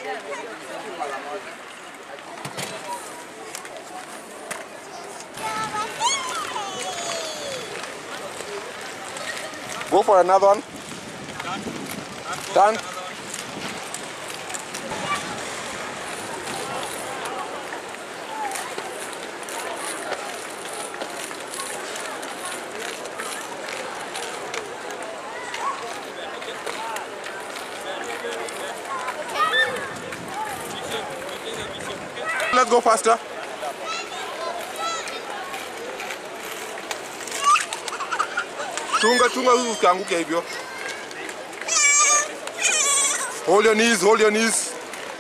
Go for another one. Done. Let's go faster. Chunga usianguke hivyo. Hold your knees, hold your knees.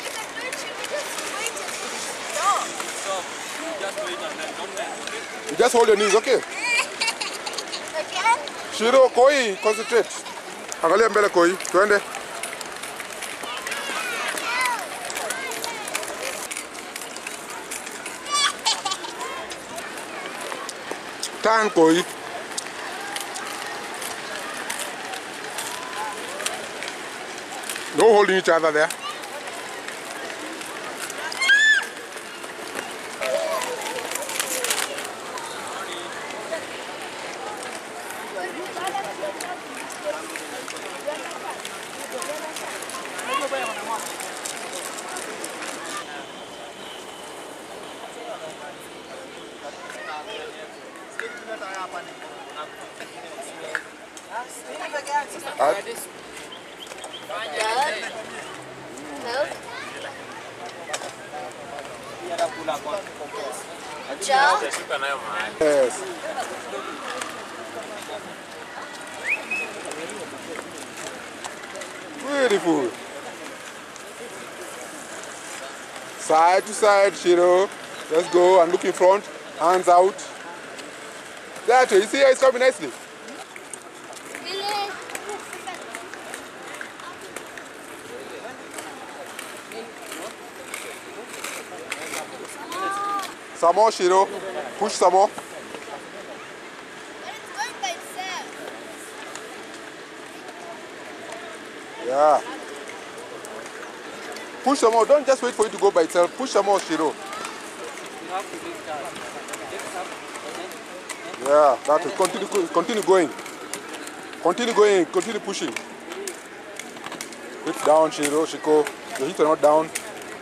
You just hold your knees, okay? Shiro, Koi, concentrate. Angalia mbele Koi, tuende. Turn Koi. No holding each other there. Yes. Beautiful. Side to side, Shiro. Let's go and look in front. Hands out. That way. You see how it's coming nicely? Some more, Shiro. Push some more. But it's going by itself. Yeah. Push some more. Don't just wait for it to go by itself. Push some more, Shiro. Yeah, that will continue going. Continue going. Continue pushing. Hips down, Shiro. Shiko. Your hips are not down.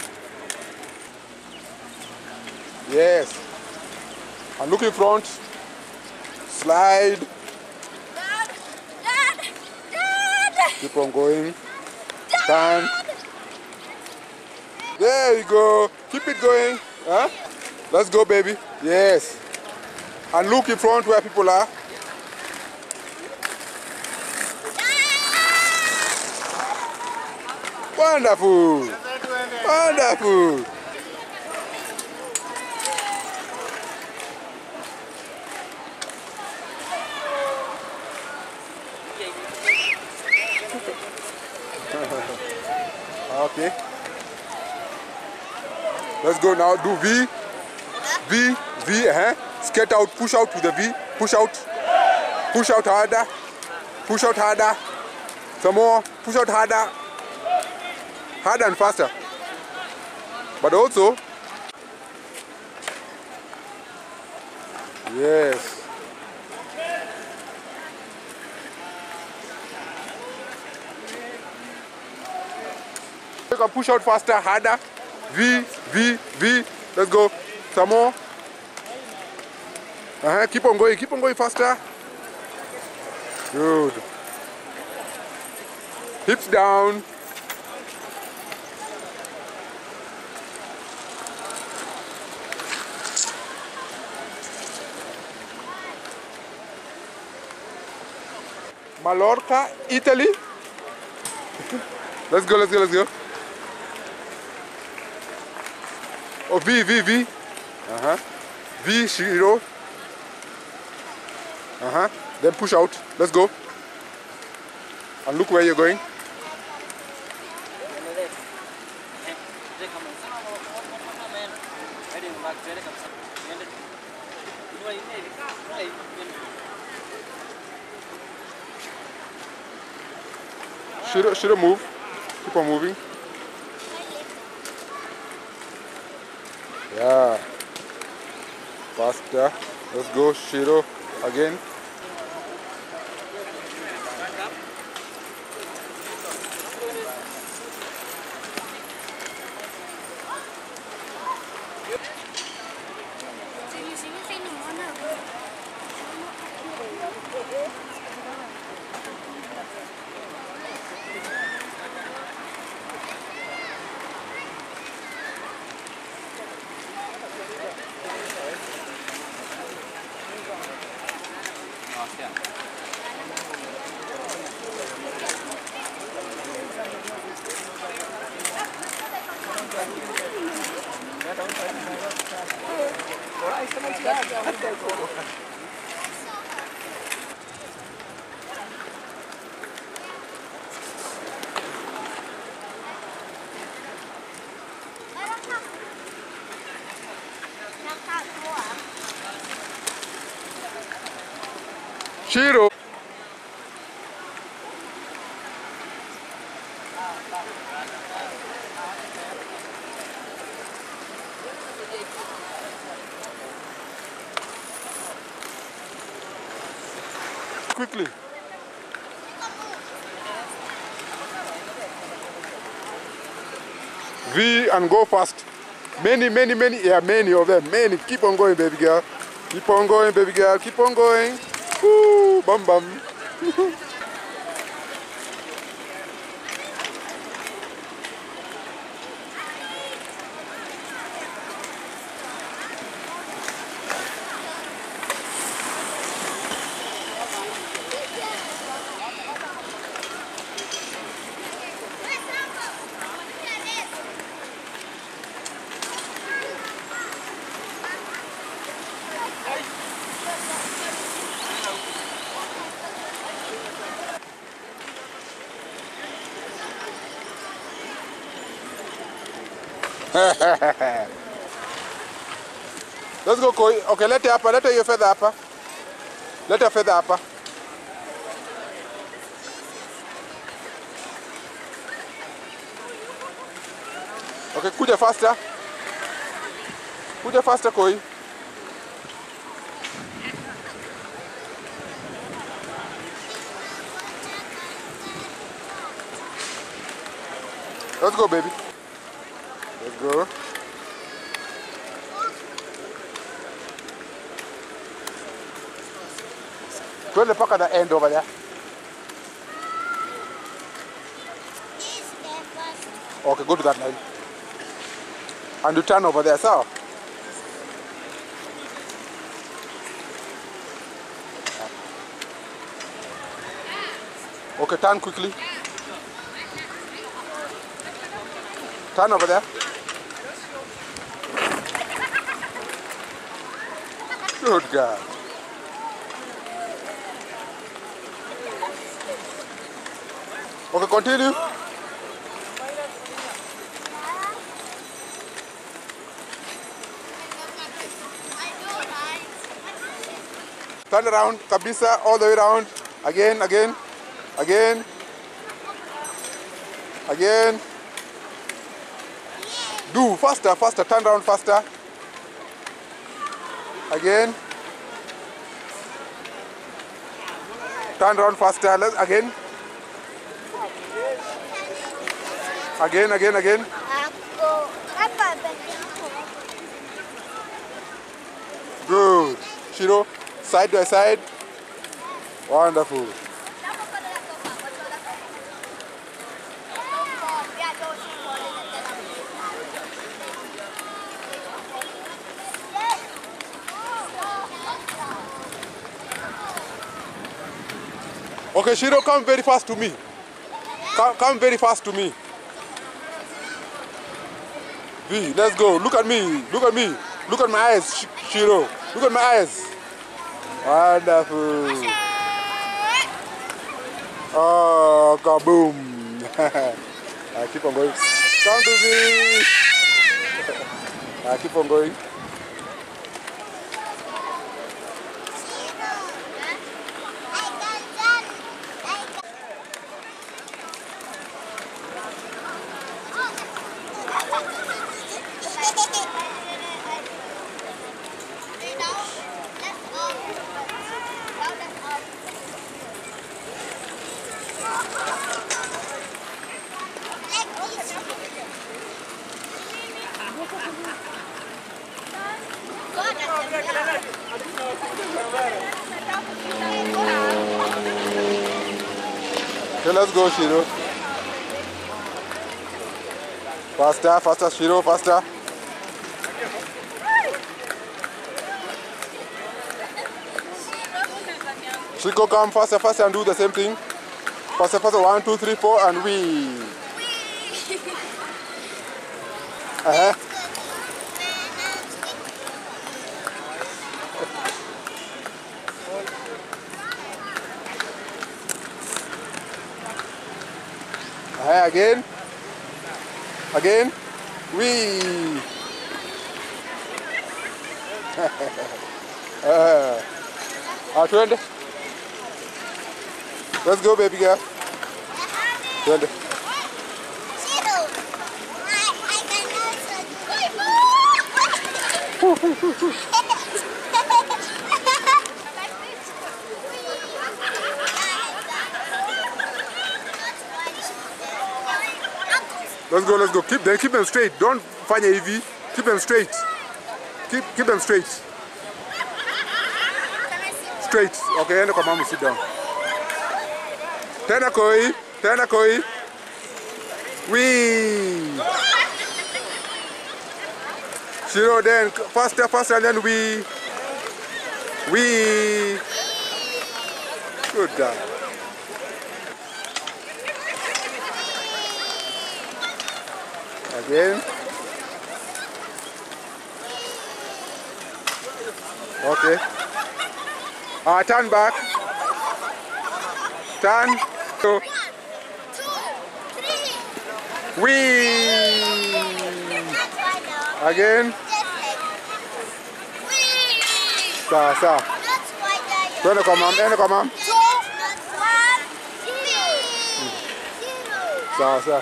Yes. And look in front. Slide. Dad! Dad! Dad! Keep on going. Turn. There you go. Keep it going. Huh? Let's go, baby. Yes. And look in front where people are. Wonderful. Wonderful. Okay. Let's go now. Do V. V. V. Skate out. Push out with the V. Push out. Push out harder. Push out harder. Some more. Push out harder. Harder and faster. But also. Yes. You can push out faster, harder. V, V, V. Let's go. Some more. Keep on going faster. Good. Hips down. Mallorca, Italy. Let's go. Oh, V, V, V. V, Shiro. Then push out. Let's go. And look where you're going. Shiro move. Keep on moving. Yeah. Faster. Let's go, Shiro. Again. Shiro. Quickly. V and go fast. Many, yeah, many of them. Many. Keep on going, baby girl. Keep on going, baby girl. Keep on going. Woo, bum bum. Let's go, Koi. Okay, let her your feather upper. Let her feather upper. Okay, kuja faster. Kuja faster, Koi. Let's go, baby. Let's go. Go to the back of the end over there. Okay, go to that line. And you turn over there, so. Okay, turn quickly. Turn over there. Good girl. Okay, continue. Turn around, kabisa, all the way around. Again, again, again, again. Do faster, faster. Turn around faster. Again. Turn around faster. Let's again. Again, again, again. Good. Shiro, side by side. Wonderful. Okay, Shiro, come very fast to me. Come very fast to me. V, let's go. Look at me. Look at me. Look at my eyes, Shiro. Look at my eyes. Wonderful. Oh, kaboom. Keep on going. Come to me. Keep on going. Okay, let's go, Shiro. Faster, faster, Shiro, faster. Shiko, come faster, faster, and do the same thing. Faster, faster. 1, 2, 3, 4, and we. Again. Again. We. 20. Let's go, baby girl. 20. Let's go, let's go. Keep them straight. Don't find a EV. Keep them straight. Keep them straight. Straight. Okay, and come on, sit down. Tena koi. We. Shiro, then faster, faster, and then we. Good guy. Again. Okay. Turn back. Turn. 2, 3. Again. Sa. Turn come on. Sa.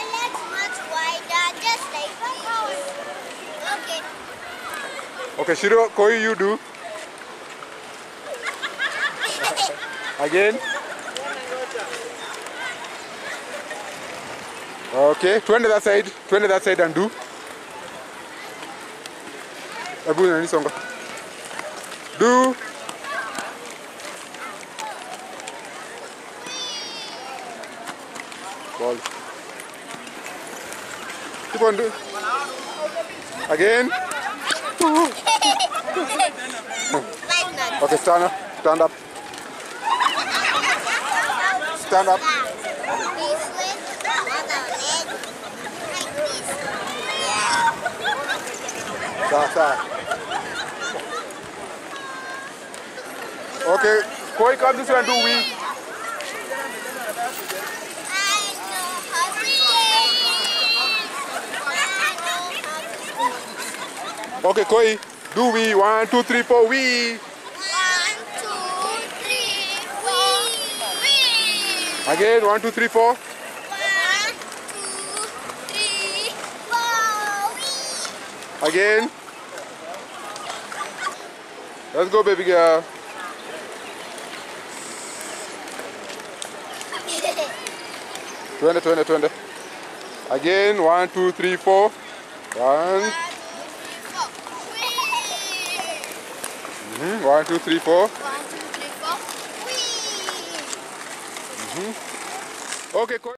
Okay, Shiro, Koi, you do. Again. Okay, 20 that side and do. Do. Ball. Keep on do. Again. Okay, stand up. Stand up. Stand up. Okay, Koi, come this way and do we. Okay, Koi, do we. 1, 2, 3, 4, we. 1, 2, 3, we. Again, 1, 2, 3, 4. 1, 2, 3, 4, we. Again. Let's go, baby girl. 20. Again, 1, 2, 3, 4. 1. 1, 2, 3, 4. 1, 2, 3, 4. Okay,